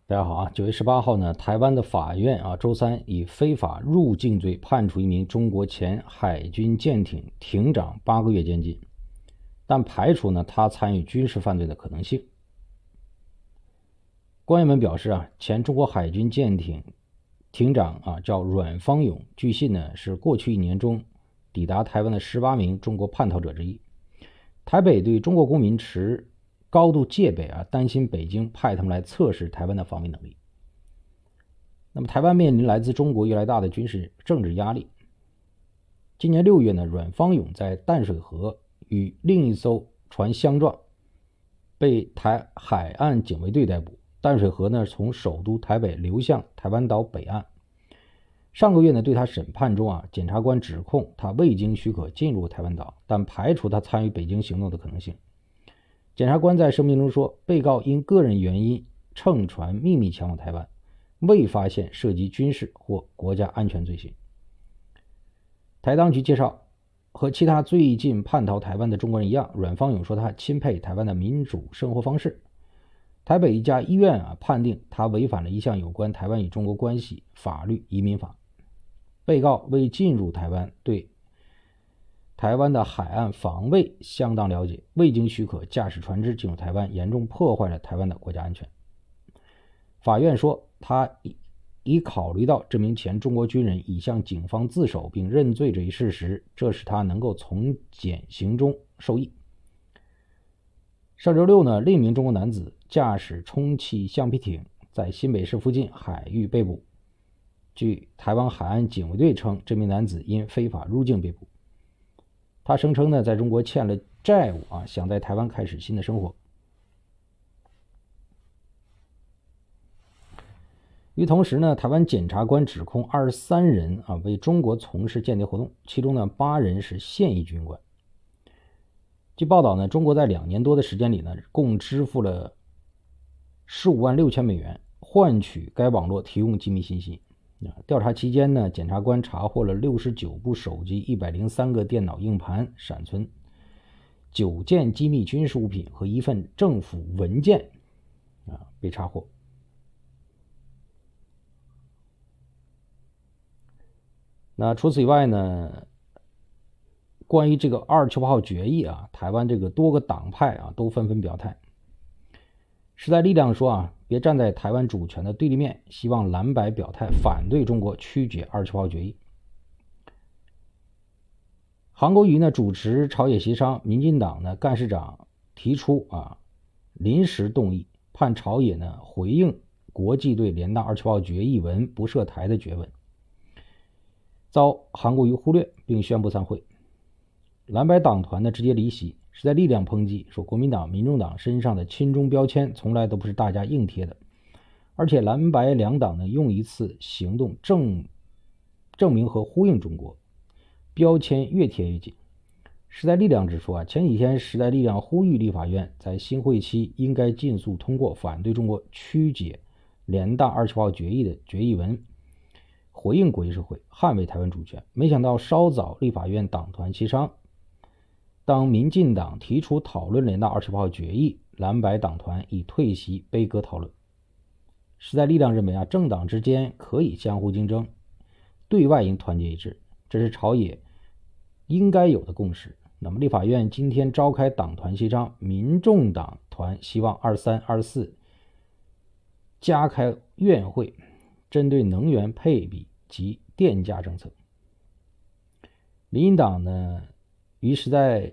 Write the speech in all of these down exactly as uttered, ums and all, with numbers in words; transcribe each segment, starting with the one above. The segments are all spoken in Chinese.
大家好啊，九月十八号呢，台湾的法院啊，周三以非法入境罪判处一名中国前海军舰艇艇长八个月监禁，但排除呢他参与军事犯罪的可能性。官员们表示啊，前中国海军舰艇艇长啊叫阮方勇，据信呢是过去一年中抵达台湾的十八名中国叛逃者之一。台北对中国公民持高度戒备啊，担心北京派他们来测试台湾的防御能力。那么台湾面临来自中国越来越大的军事政治压力。今年六月呢，阮方勇在淡水河与另一艘船相撞，被台海岸警卫队逮捕。淡水河呢从首都台北流向台湾岛北岸。上个月呢对他审判中啊，检察官指控他未经许可进入台湾岛，但排除他参与北京行动的可能性。检察官在声明中说，被告因个人原因乘船秘密前往台湾，未发现涉及军事或国家安全罪行。台当局介绍，和其他最近叛逃台湾的中国人一样，阮方勇说他钦佩台湾的民主生活方式。台北一家医院啊判定他违反了一项有关台湾与中国关系法律移民法。被告未进入台湾，对台湾的海岸防卫相当了解，未经许可驾驶船只进入台湾，严重破坏了台湾的国家安全。法院说，他已考虑到这名前中国军人已向警方自首并认罪这一事实，这使他能够从减刑中受益。上周六呢，另一名中国男子驾驶充气橡皮艇在新北市附近海域被捕。据台湾海岸警卫队称，这名男子因非法入境被捕。他声称呢，在中国欠了债务啊，想在台湾开始新的生活。与同时呢，台湾检察官指控二十三人啊为中国从事间谍活动，其中呢八人是现役军官。据报道呢，中国在两年多的时间里呢，共支付了十五万六千美元，换取该网络提供机密信息。调查期间呢，检察官查获了六十九部手机、一百零三个电脑硬盘闪存、九件机密军事物品和一份政府文件啊被查获。那除此以外呢，关于这个二七八号决议啊，台湾这个多个党派啊都纷纷表态。时代力量说啊，别站在台湾主权的对立面，希望蓝白表态反对中国曲解二七八号决议。韩国瑜呢主持朝野协商，民进党呢干事长提出啊临时动议，盼朝野呢回应国际对联大二七八号决议文不涉台的决文，遭韩国瑜忽略并宣布散会。蓝白党团呢直接离席。时代力量抨击说，国民党、民众党身上的亲中标签从来都不是大家硬贴的，而且蓝白两党呢用一次行动证证明和呼应中国，标签越贴越紧。时代力量指出啊，前几天时代力量呼吁立法院在新会期应该尽速通过反对中国曲解联大二七八号决议的决议文，回应国际社会，捍卫台湾主权。没想到稍早立法院党团协商，当民进党提出讨论联大二七八号决议，蓝白党团已退席悲歌讨论。时代力量认为啊，政党之间可以相互竞争，对外应团结一致，这是朝野应该有的共识。那么立法院今天召开党团协商，民众党团希望二三、二四加开院会，针对能源配比及电价政策。民进党呢于时代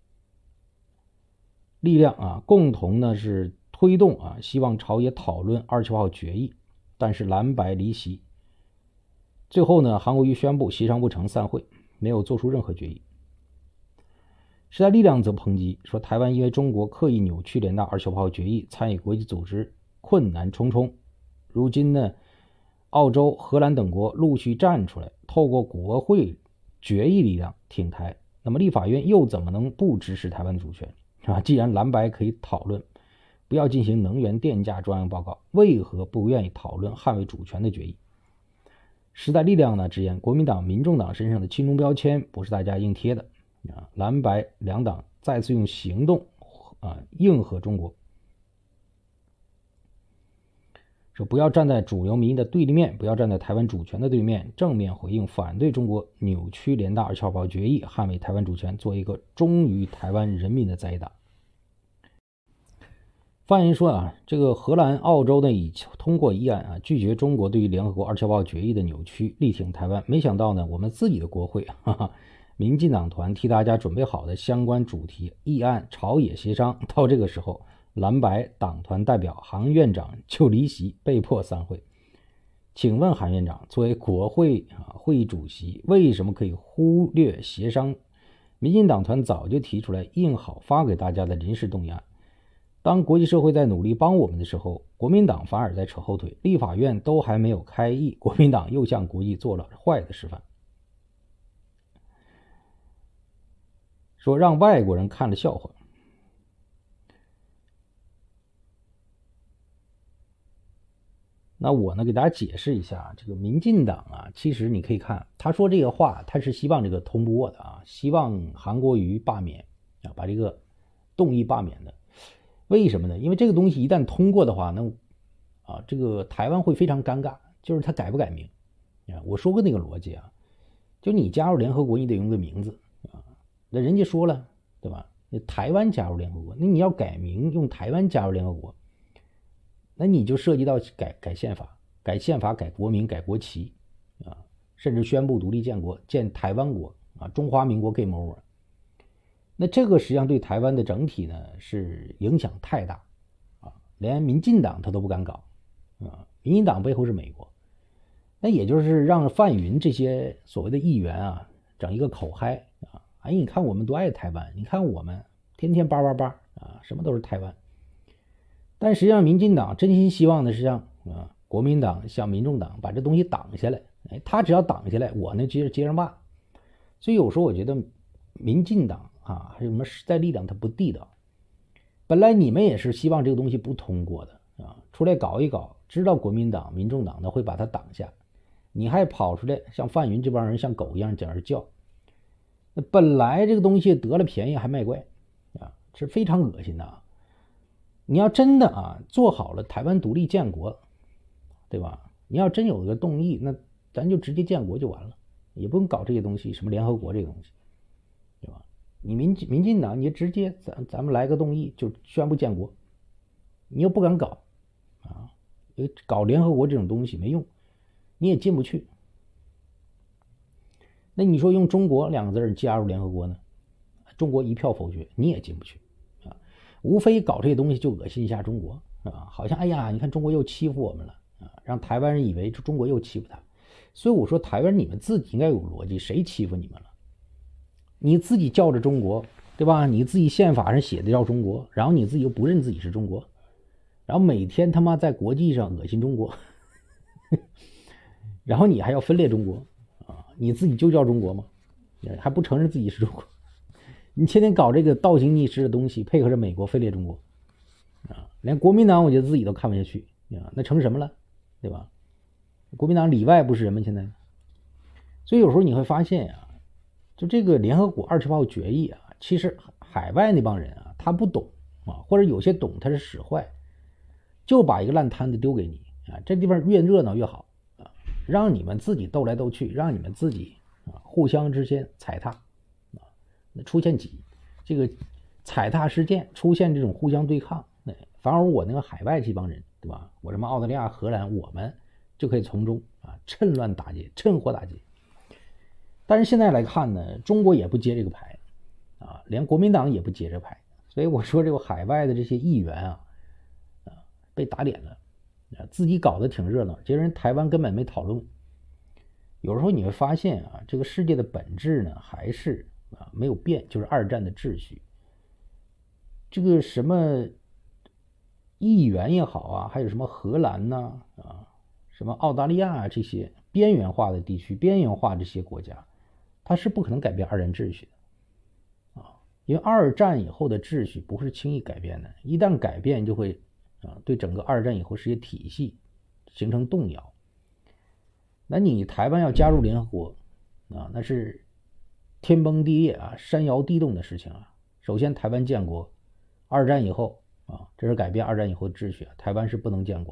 力量啊，共同呢是推动啊，希望朝野讨论二七八号决议，但是蓝白离席。最后呢，韩国瑜宣布协商不成散会，没有做出任何决议。时代力量则抨击说，台湾因为中国刻意扭曲联大二七八号决议，参与国际组织困难重重。如今呢，澳洲、荷兰等国陆续站出来，透过国会决议力量挺台。那么立法院又怎么能不支持台湾的主权啊？既然蓝白可以讨论不要进行能源电价专案报告，为何不愿意讨论捍卫主权的决议？时代力量呢直言，国民党、民众党身上的亲中标签不是大家硬贴的啊，蓝白两党再次用行动啊应和中国。 说不要站在主流民意的对立面，不要站在台湾主权的对面，正面回应反对中国扭曲联大二七二八决议，捍卫台湾主权，做一个忠于台湾人民的在野党。范言说啊，这个荷兰、澳洲呢已通过议案啊，拒绝中国对于联合国二七二八决议的扭曲，力挺台湾。没想到呢，我们自己的国会哈哈，民进党团替大家准备好的相关主题议案朝野协商，到这个时候，蓝白党团代表韩院长就离席，被迫散会。请问韩院长，作为国会啊会议主席，为什么可以忽略协商？民进党团早就提出来印好发给大家的临时动议案。当国际社会在努力帮我们的时候，国民党反而在扯后腿，立法院都还没有开议，国民党又向国际做了坏的示范，说让外国人看了笑话。那我呢给大家解释一下，这个民进党啊，其实你可以看他说这个话，他是希望这个通过的啊，希望韩国瑜罢免啊，把这个动议罢免的。为什么呢？因为这个东西一旦通过的话，那啊，这个台湾会非常尴尬，就是他改不改名啊？我说过那个逻辑啊，就你加入联合国，你得用个名字啊。那人家说了，对吧？那台湾加入联合国，那你要改名，用台湾加入联合国，那你就涉及到改改宪法、改宪法、改国名、改国旗啊，甚至宣布独立建国，建台湾国啊，中华民国 game over。那这个实际上对台湾的整体呢是影响太大啊，连民进党他都不敢搞啊，民进党背后是美国，那也就是让范云这些所谓的议员啊整一个口嗨啊，哎，你看我们多爱台湾，你看我们天天叭叭叭啊，什么都是台湾。但实际上民进党真心希望的是让啊国民党向民众党把这东西挡下来，哎，他只要挡下来，我呢接着接着骂。所以有时候我觉得民进党啊，还有什么时代力量，它不地道。本来你们也是希望这个东西不通过的啊，出来搞一搞，知道国民党、民众党呢会把它挡下，你还跑出来像范云这帮人像狗一样在那叫。那本来这个东西得了便宜还卖乖啊，是非常恶心的啊。你要真的啊做好了台湾独立建国，对吧？你要真有个动议，那咱就直接建国就完了，也不用搞这些东西，什么联合国这个东西，对吧？你民民进党，你直接咱咱们来个动议就宣布建国，你又不敢搞啊，搞联合国这种东西没用，你也进不去。那你说用中国两个字加入联合国呢？中国一票否决，你也进不去啊。无非搞这些东西就恶心一下中国啊，好像哎呀，你看中国又欺负我们了啊，让台湾人以为中国又欺负他。所以我说台湾你们自己应该有逻辑，谁欺负你们了？你自己叫着中国，对吧？你自己宪法上写的叫中国，然后你自己又不认自己是中国，然后每天他妈在国际上恶心中国，然后你还要分裂中国啊？你自己就叫中国吗？还不承认自己是中国？你天天搞这个倒行逆施的东西，配合着美国分裂中国啊！连国民党我觉得自己都看不下去啊，那成什么了？对吧？国民党里外不是人吗？现在，所以有时候你会发现啊，就这个联合国二七八号决议啊，其实海外那帮人啊，他不懂啊，或者有些懂他是使坏，就把一个烂摊子丢给你啊，这地方越热闹越好啊，让你们自己斗来斗去，让你们自己啊互相之间踩踏啊，那出现几这个踩踏事件，出现这种互相对抗，那反而我那个海外这帮人，对吧？我什么澳大利亚、荷兰，我们就可以从中啊趁乱打劫，趁火打劫。但是现在来看呢，中国也不接这个牌啊，连国民党也不接这个牌，所以我说这个海外的这些议员啊，啊被打脸了，啊自己搞得挺热闹，其实人台湾根本没讨论。有时候你会发现啊，这个世界的本质呢还是啊没有变，就是二战的秩序。这个什么议员也好啊，还有什么荷兰呐 啊, 啊，什么澳大利亚啊这些边缘化的地区、边缘化这些国家。它是不可能改变二战秩序的啊，因为二战以后的秩序不是轻易改变的，一旦改变就会啊对整个二战以后世界体系形成动摇。那你台湾要加入联合国啊，那是天崩地裂啊、山摇地动的事情啊。首先台湾建国，二战以后啊，这是改变二战以后的秩序啊，台湾是不能建国的，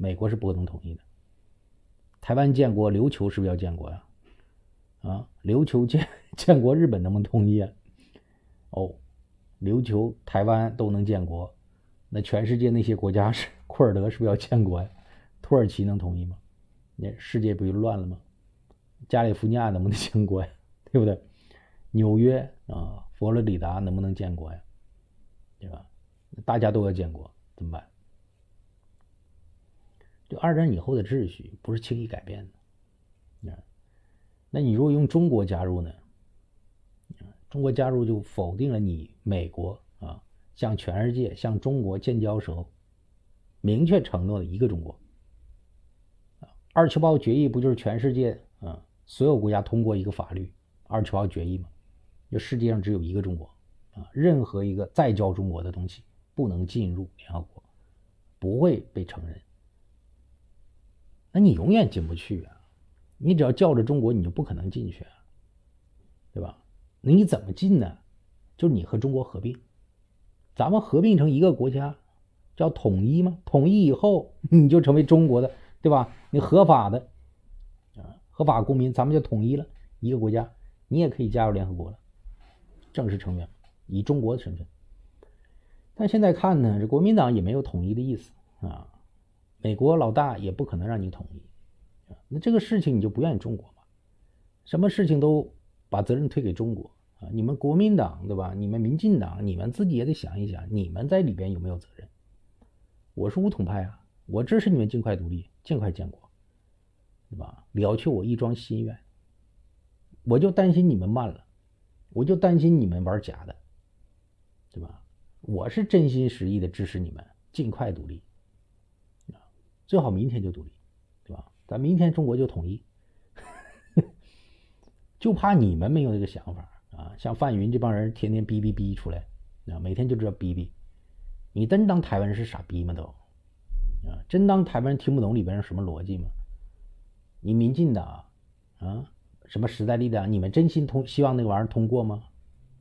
美国是不可能同意的。台湾建国，琉球是不是要建国呀？啊，琉球建建国，日本能不能同意啊？哦，琉球、台湾都能建国，那全世界那些国家是库尔德是不是要建国呀？土耳其能同意吗？那世界不就乱了吗？加利福尼亚能不能建国呀？对不对？纽约啊，佛罗里达能不能建国呀？对吧？大家都要建国，怎么办？就二战以后的秩序不是轻易改变的。那你如果用中国加入呢？中国加入就否定了你美国啊向全世界、向中国建交时候明确承诺的一个中国。二七八决议不就是全世界啊所有国家通过一个法律二七八决议吗？就世界上只有一个中国啊，任何一个再叫中国的东西不能进入联合国，不会被承认。那你永远进不去啊！你只要叫着中国，你就不可能进去啊，对吧？那你怎么进呢？就是你和中国合并，咱们合并成一个国家，叫统一吗？统一以后你就成为中国的，对吧？你合法的啊，合法公民，咱们就统一了一个国家，你也可以加入联合国了，正式成员，以中国的身份。但现在看呢，这国民党也没有统一的意思啊，美国老大也不可能让你统一，那这个事情你就不愿意中国嘛？什么事情都把责任推给中国啊！你们国民党对吧？你们民进党，你们自己也得想一想，你们在里边有没有责任？我是武统派啊，我支持你们尽快独立，尽快建国，对吧？了却我一桩心愿。我就担心你们慢了，我就担心你们玩假的，对吧？我是真心实意的支持你们尽快独立，最好明天就独立，对吧？咱明天中国就统一。就怕你们没有这个想法啊！像范云这帮人天天逼逼逼出来啊，每天就知道逼逼。你真当台湾人是傻逼吗？都啊，真当台湾人听不懂里边是什么逻辑吗？你民进党啊，什么时代力量，你们真心通希望那个玩意儿通过吗？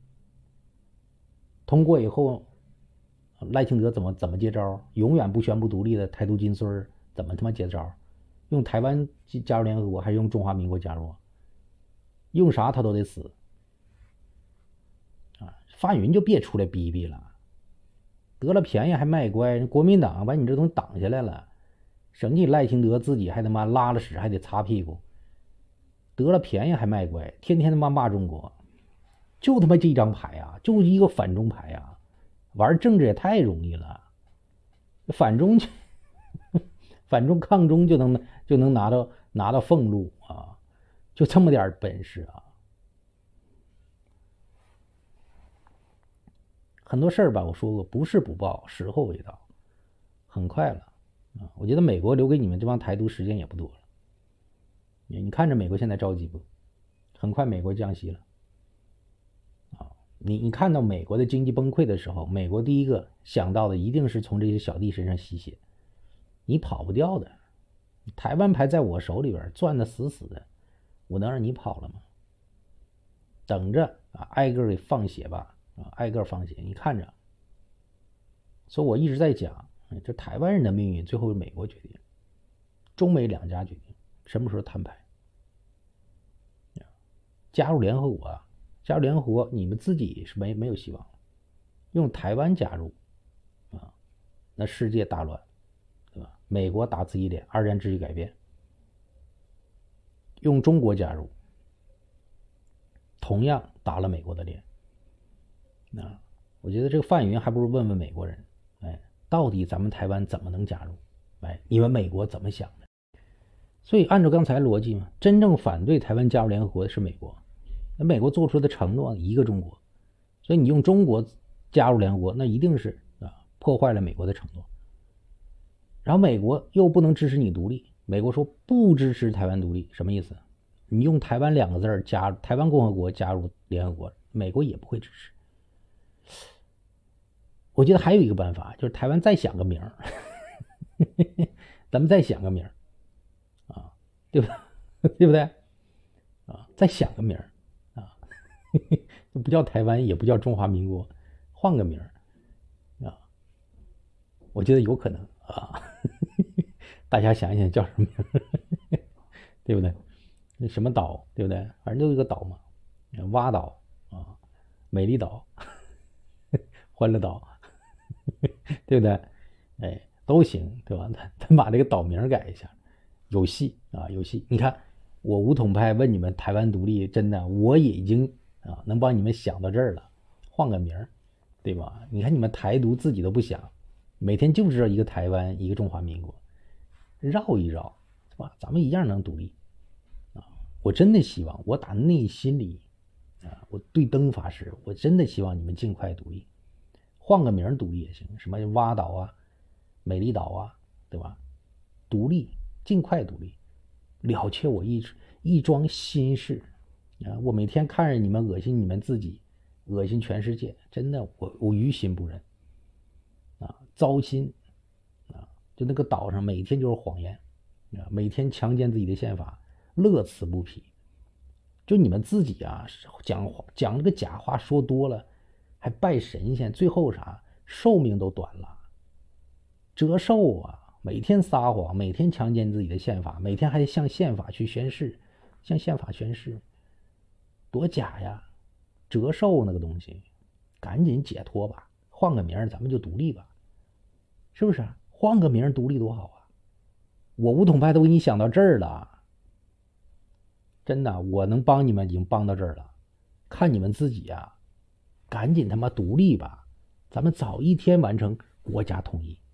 通过以后，赖清德怎么怎么接招？永远不宣布独立的台独金孙怎么他妈接招？用台湾加入联合国还是用中华民国加入？用啥他都得死啊！范云就别出来逼逼了，得了便宜还卖乖，国民党把你这东西挡下来了，省你赖清德自己还他妈拉了屎还得擦屁股，得了便宜还卖乖，天天他妈骂中国，就他妈这张牌啊，就一个反中牌啊，玩政治也太容易了，反中反中抗中就能就能拿到拿到俸禄啊！就这么点本事啊！很多事儿吧，我说过，不是不报，时候未到，很快了啊！我觉得美国留给你们这帮台独时间也不多了。你看着美国现在着急不？很快美国降息了啊！你你看到美国的经济崩溃的时候，美国第一个想到的一定是从这些小弟身上吸血，你跑不掉的。台湾牌在我手里边攥得死死的。我能让你跑了吗？等着啊，挨个给放血吧，啊，挨个放血，你看着。所以我一直在讲，这台湾人的命运最后是美国决定，中美两家决定，什么时候摊牌？加入联合国啊，加入联合国，你们自己是没没有希望了。用台湾加入啊，那世界大乱，对吧？美国打自己脸，二战秩序改变。用中国加入，同样打了美国的脸。啊，我觉得这个范云还不如问问美国人，哎，到底咱们台湾怎么能加入？哎，你们美国怎么想的？所以按照刚才逻辑嘛，真正反对台湾加入联合国的是美国，那美国做出的承诺一个中国，所以你用中国加入联合国，那一定是啊破坏了美国的承诺。然后美国又不能支持你独立。美国说不支持台湾独立，什么意思？你用台湾两个字加台湾共和国加入联合国，美国也不会支持。我觉得还有一个办法，就是台湾再想个名儿，咱们再想个名儿啊，对不对不对啊？再想个名儿啊，不叫台湾，也不叫中华民国，换个名儿啊，我觉得有可能啊。 大家想一想叫什么名对不对？那什么岛，对不对？反正都是个岛嘛，蛙岛啊，美丽岛，欢乐岛，对不对？哎，都行，对吧？咱咱把这个岛名改一下，有戏啊，有戏。你看，我武统派问你们台湾独立，真的，我也已经啊能帮你们想到这儿了，换个名儿，对吧？你看你们台独自己都不想，每天就知道一个台湾，一个中华民国，绕一绕，是吧？咱们一样能独立啊！我真的希望，我打内心里啊，我对灯发誓，我真的希望你们尽快独立，换个名儿独立也行，什么蛙岛啊、美丽岛啊，对吧？独立，尽快独立，了却我一一桩心事啊！我每天看着你们恶心你们自己，恶心全世界，真的，我我于心不忍啊，糟心啊！就那个岛上每天就是谎言啊，每天强奸自己的宪法，乐此不疲。就你们自己啊，讲讲这个假话说多了，还拜神仙，最后啥寿命都短了，折寿啊！每天撒谎，每天强奸自己的宪法，每天还得向宪法去宣誓，向宪法宣誓，多假呀！折寿那个东西，赶紧解脱吧，换个名儿，咱们就独立吧，是不是啊？换个名儿独立多好啊！我武统派都给你想到这儿了，真的，我能帮你们已经帮到这儿了，看你们自己啊，赶紧他妈独立吧，咱们早一天完成国家统一。